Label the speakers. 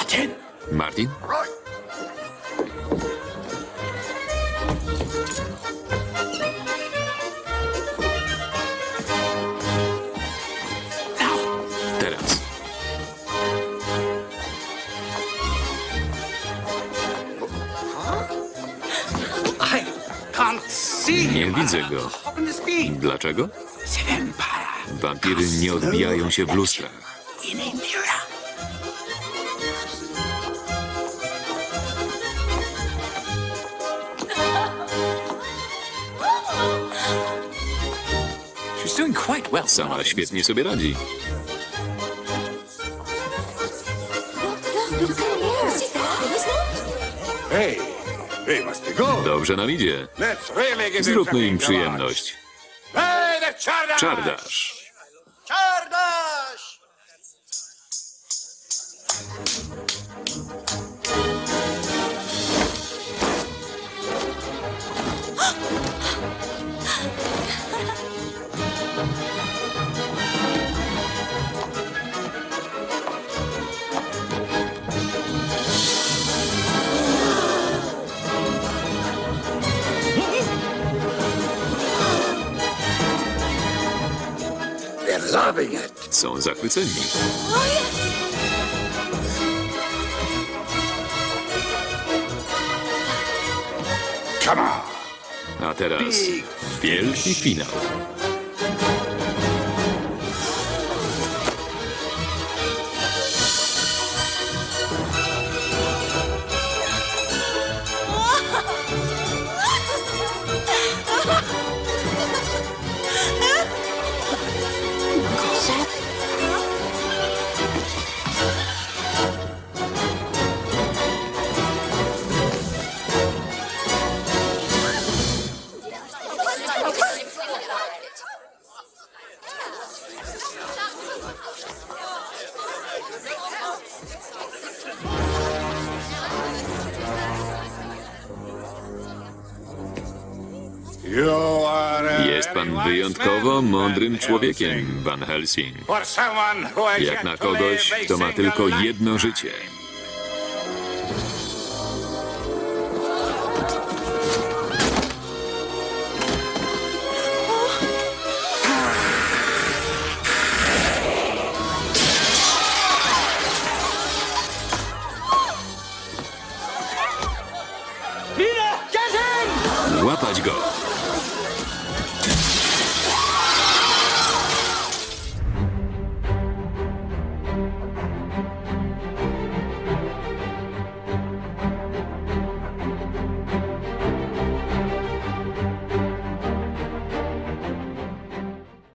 Speaker 1: Martin? Teraz. Nie widzę go. Dlaczego? Wampiry nie odbijają się w lustrach. Sama świetnie sobie radzi. Dobrze nam idzie. Zróbmy im przyjemność. Czardasz. Są zachwyceni. A teraz wielki finał. Jest pan wyjątkowo mądrym człowiekiem, Van Helsing. Jak na kogoś, kto ma tylko jedno życie. Łapać go!